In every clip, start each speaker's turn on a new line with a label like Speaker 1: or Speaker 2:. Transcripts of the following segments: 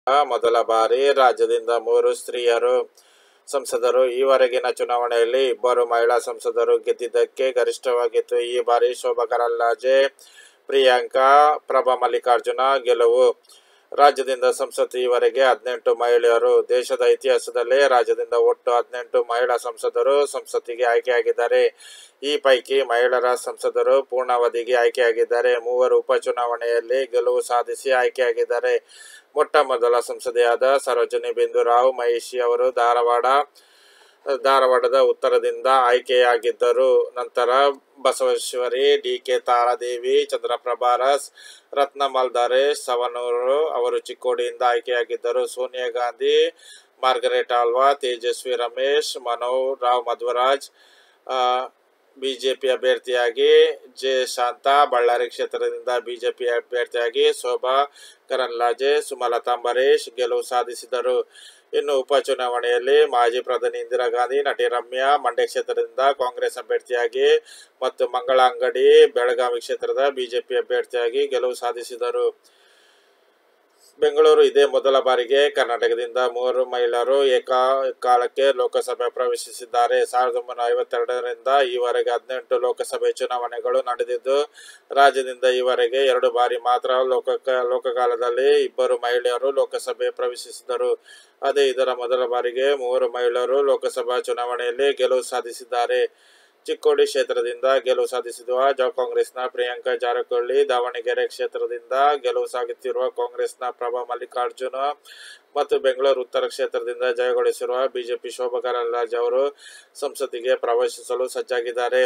Speaker 1: ಮೊದಲ ಬಾರಿ ರಾಜ್ಯದಿಂದ 3 ಸ್ತ್ರೀಯರು ಸಂಸದರು. ಈವರೆಗಿನ ಚುನಾವಣೆಯಲ್ಲಿ 2 ಮಹಿಳಾ ಸಂಸದರು ಗೆದ್ದಿದ್ದಕ್ಕೆ ಗರಿಷ್ಠವಾಗಿತ್ತು. ಈ ಬಾರಿ ಶೋಭಾ ಕರಂದ್ಲಾಜೆ, ಪ್ರಿಯಾಂಕಾ, ಪ್ರಭಾ ಮಲ್ಲಿಕಾರ್ಜುನ ಗೆಲುವು. ರಾಜ್ಯದಿಂದ ಸಂಸತ್ತು ಈವರೆಗೆ 18 ಮಹಿಳೆಯರು. ದೇಶದ ಇತಿಹಾಸದಲ್ಲೇ ರಾಜ್ಯದಿಂದ ಒಟ್ಟು 18 ಮಹಿಳಾ ಸಂಸದರು ಸಂಸತ್ತಿಗೆ ಆಯ್ಕೆಯಾಗಿದ್ದಾರೆ. ಈ ಪೈಕಿ ಮಹಿಳಾ ಸಂಸದರು ಪೂರ್ಣಾವಧಿಗೆ ಆಯ್ಕೆಯಾಗಿದ್ದಾರೆ. 3 ಉಪಚುನಾವಣೆಯಲ್ಲಿ ಗೆಲುವು ಸಾಧಿಸಿ ಆಯ್ಕೆಯಾಗಿದ್ದಾರೆ. ಮೊಟ್ಟ ಮೊದಲ ಸಂಸದೆಯಾದ ಸರೋಜಿನಿ ಬೇಂದ್ರುರಾವ್ ಮಹಿಷಿ ಅವರು ಧಾರವಾಡದ ಉತ್ತರದಿಂದ ಆಯ್ಕೆಯಾಗಿದ್ದರು. ನಂತರ ಬಸವೇಶ್ವರಿ, ಡಿ.ಕೆ. ತಾರಾದೇವಿ, ಚಂದ್ರಪ್ರಭಾ ಅರಸ್, ರತ್ನಮಾಲ್ ಧರೇಶ್ ಸವಣೂರು ಅವರು ಚಿಕ್ಕೋಡಿಯಿಂದ ಆಯ್ಕೆಯಾಗಿದ್ದರು. ಸೋನಿಯಾ ಗಾಂಧಿ, ಮಾರ್ಗರೆಟ್ ಆಳ್ವಾ, ತೇಜಸ್ವಿ ರಮೇಶ್, ಮನೋಹರ್ ರಾವ್ ಮಧ್ವರಾಜ್ ಬಿಜೆಪಿ ಅಭ್ಯರ್ಥಿಯಾಗಿ, ಜೆ. ಶಾಂತಾ ಬಳ್ಳಾರಿ ಕ್ಷೇತ್ರದಿಂದ ಬಿಜೆಪಿ ಅಭ್ಯರ್ಥಿಯಾಗಿ, ಶೋಭಾ ಕರಂದ್ಲಾಜೆ, ಸುಮಲತಾ ಅಂಬರೀಶ್ ಗೆಲುವು ಸಾಧಿಸಿದರು. ಇನ್ನು ಉಪಚುನಾವಣೆಯಲ್ಲಿ ಮಾಜಿ ಪ್ರಧಾನಿ ಇಂದಿರಾ ಗಾಂಧಿ, ನಟಿ ರಮ್ಯಾ ಮಂಡ್ಯ ಕ್ಷೇತ್ರದಿಂದ ಕಾಂಗ್ರೆಸ್ ಅಭ್ಯರ್ಥಿಯಾಗಿ ಮತ್ತು ಮಂಗಳಾ ಅಂಗಡಿ ಬೆಳಗಾವಿ ಕ್ಷೇತ್ರದ ಬಿಜೆಪಿ ಅಭ್ಯರ್ಥಿಯಾಗಿ ಗೆಲುವು ಸಾಧಿಸಿದರು. ಬೆಂಗಳೂರು ಇದೇ ಮೊದಲ ಬಾರಿಗೆ ಕರ್ನಾಟಕದಿಂದ 3 ಮಹಿಳೆಯರು ಏಕಕಾಲಕ್ಕೆ ಲೋಕಸಭೆ ಪ್ರವೇಶಿಸಿದ್ದಾರೆ. 1952ರಿಂದ ಈವರೆಗೆ 18 ಲೋಕಸಭೆ ಚುನಾವಣೆಗಳು ನಡೆದಿದ್ದು, ರಾಜ್ಯದಿಂದ ಈವರೆಗೆ 2 ಬಾರಿ ಮಾತ್ರ ಲೋಕಕಾಲದಲ್ಲಿ 2 ಮಹಿಳೆಯರು ಲೋಕಸಭೆ ಪ್ರವೇಶಿಸಿದರು. ಅದೇ ಇದರ ಮೊದಲ ಬಾರಿಗೆ 3 ಮಹಿಳೆಯರು ಲೋಕಸಭಾ ಚುನಾವಣೆಯಲ್ಲಿ ಗೆಲುವು ಸಾಧಿಸಿದ್ದಾರೆ. ಚಿಕ್ಕೋಡಿ ಕ್ಷೇತ್ರದಿಂದ ಗೆಲುವು ಸಾಧಿಸಿರುವ ಕಾಂಗ್ರೆಸ್ನ ಪ್ರಿಯಾಂಕಾ ಜಾರಕಿಹೊಳಿ, ದಾವಣಗೆರೆ ಕ್ಷೇತ್ರದಿಂದ ಗೆಲುವು ಸಾಧಿಸಿರುವ ಕಾಂಗ್ರೆಸ್ನ ಪ್ರಭಾ ಮಲ್ಲಿಕಾರ್ಜುನ ಮತ್ತು ಬೆಂಗಳೂರು ಉತ್ತರ ಕ್ಷೇತ್ರದಿಂದ ಜಯಗಳಿಸಿರುವ ಬಿಜೆಪಿ ಶೋಭಾ ಕರಂದ್ಲಾಜೆ ಅವರು ಸಂಸತ್ತಿಗೆ ಪ್ರವೇಶಿಸಲು ಸಜ್ಜಾಗಿದ್ದಾರೆ.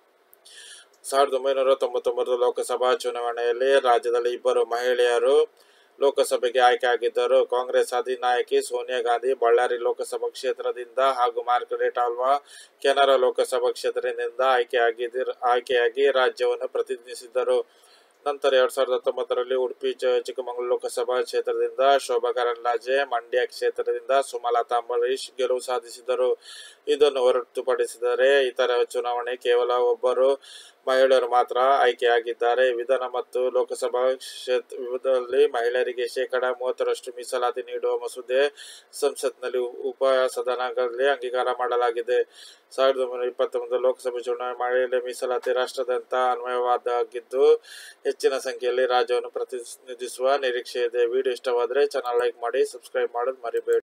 Speaker 1: 1999 ಲೋಕಸಭಾ ಚುನಾವಣೆಯಲ್ಲಿ ರಾಜ್ಯದಲ್ಲಿ 2 ಮಹಿಳೆಯರು ಲೋಕಸಭೆಗೆ ಆಯ್ಕೆಯಾಗಿದ್ದರು. ಕಾಂಗ್ರೆಸ್ ಅಧಿನಾಯಕಿ ಸೋನಿಯಾ ಗಾಂಧಿ ಬಳ್ಳಾರಿ ಲೋಕಸಭಾ ಕ್ಷೇತ್ರದಿಂದ ಹಾಗೂ ಮಾರ್ಗರೆಟ್ ಆಳ್ವಾ ಕೆನರಾ ಲೋಕಸಭಾ ಕ್ಷೇತ್ರದಿಂದ ಆಯ್ಕೆಯಾಗಿ ರಾಜ್ಯವನ್ನು ಪ್ರತಿನಿಧಿಸಿದ್ದರು. ನಂತರ 2019ರಲ್ಲಿ ಉಡುಪಿ ಚಿಕ್ಕಮಗಳೂರು ಲೋಕಸಭಾ ಕ್ಷೇತ್ರದಿಂದ ಶೋಭಾ ಕರಂದ್ಲಾಜೆ, ಮಂಡ್ಯ ಕ್ಷೇತ್ರದಿಂದ ಸುಮಲತಾ ಅಂಬರೀಶ್ ಗೆಲುವು ಸಾಧಿಸಿದರು. ಇದನ್ನು ಹೊರತುಪಡಿಸಿದರೆ ಇತರ ಚುನಾವಣೆ ಕೇವಲ 2 ಮಹಿಳೆಯರು ಮಾತ್ರ ಆಯ್ಕೆಯಾಗಿದ್ದಾರೆ. ವಿಧಾನ ಮತ್ತು ಲೋಕಸಭಾ ಕ್ಷೇತ್ರದಲ್ಲಿ ಮಹಿಳೆಯರಿಗೆ ಶೇಕಡಾ 30ರಷ್ಟು ಮೀಸಲಾತಿ ನೀಡುವ ಮಸೂದೆ ಸಂಸತ್ನಲ್ಲಿ ಉಪಸದನಗಳಲ್ಲಿ ಅಂಗೀಕಾರ ಮಾಡಲಾಗಿದೆ. 2021 ಲೋಕಸಭೆ ಚುನಾವಣೆ ಮಹಿಳೆ ಮೀಸಲಾತಿ ರಾಷ್ಟ್ರಾದ್ಯಂತ ಅನ್ವಯವಾಗದಿದ್ದು, ಹೆಚ್ಚಿನ ಸಂಖ್ಯೆಯಲ್ಲಿ ರಾಜ್ಯವನ್ನು ಪ್ರತಿನಿಧಿಸುವ ನಿರೀಕ್ಷೆ ಇದೆ. ವಿಡಿಯೋ ಇಷ್ಟವಾದರೆ ಚಾನಲ್ ಲೈಕ್ ಮಾಡಿ, ಸಬ್ಸ್ಕ್ರೈಬ್ ಮಾಡೋದು ಮರಿಬೇಡಿ.